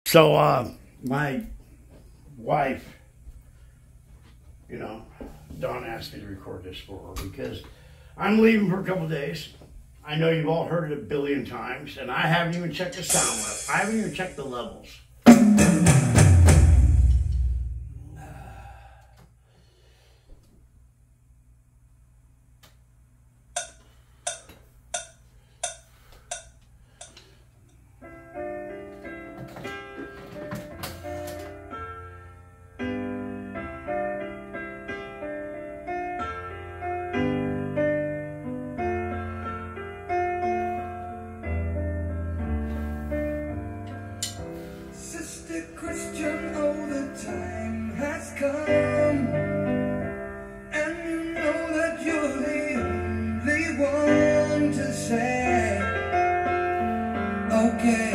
So, my wife, you know, Dawn asked me to record this for her because I'm leaving for a couple days. I know you've all heard it a billion times, and I haven't even checked the sound level. I haven't even checked the levels. Christian, oh, the time has come, and you know that you're the only one to say, okay,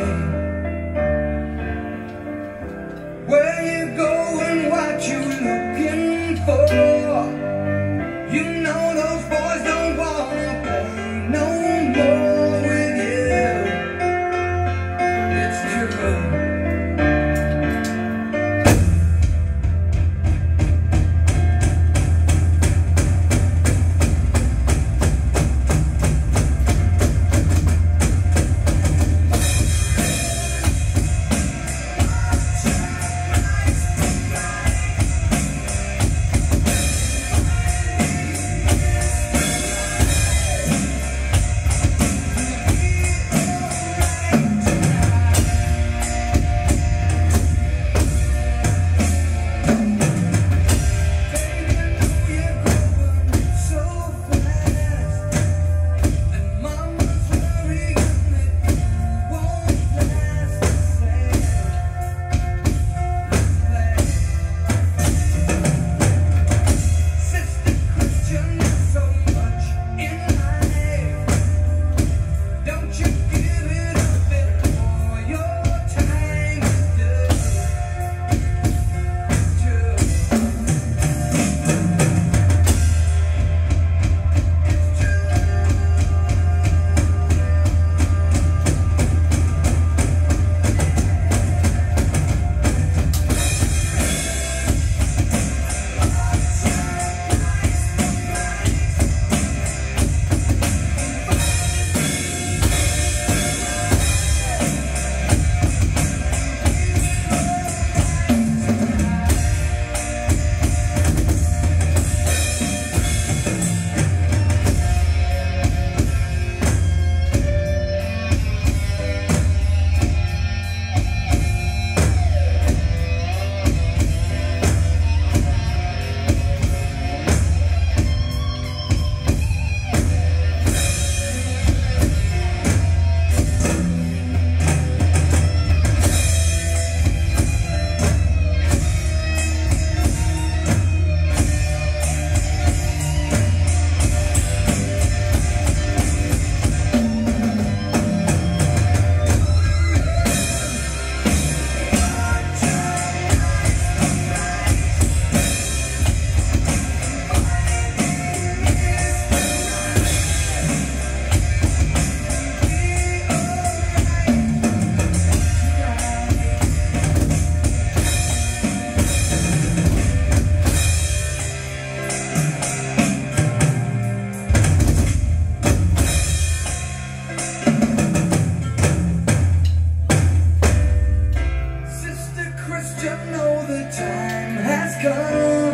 where you going, what you looking for, you know those boys don't wanna play no more with you, it's true. Christian, know the time has come.